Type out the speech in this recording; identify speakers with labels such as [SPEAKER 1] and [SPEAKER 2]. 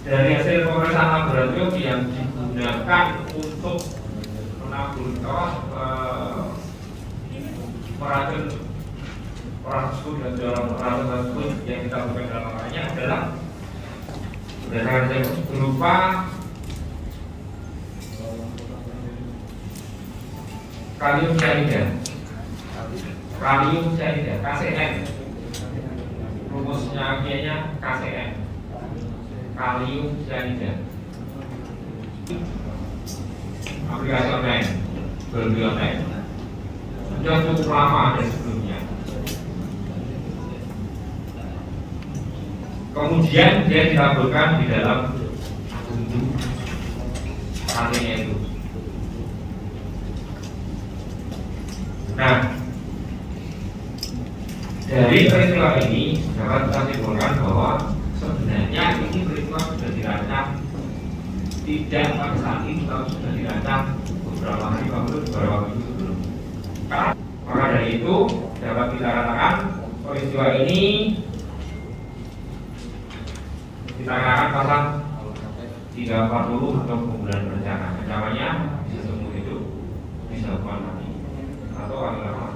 [SPEAKER 1] dari hasil pemeriksaan laboratorium yang digunakan untuk menabung meracun orang tersebut dan dalam racun tersebut yang kita bukan dalam makanya adalah berdasarkan berupa kalium cyanida, KCN, rumusnya kianya KCN, kalium cyanida. Aplikasi online, berbeda online, sudah cukup lama dari sebelumnya. Kemudian dia ditaburkan di dalam bumbu sampingnya itu. Nah, dari peristiwa ini dapat kita simpulkan bahwa sebenarnya ini peristiwa sudah dirancang tidak pada saat itu, tapi sudah dirancang beberapa hari beberapa minggu sebelum. Maka dari itu dapat kita katakan peristiwa ini kita katakan pasal 340 untuk pembunuhan berencana. Ancamannya bisa seumur hidup, bisa hukuman mati, atau kalau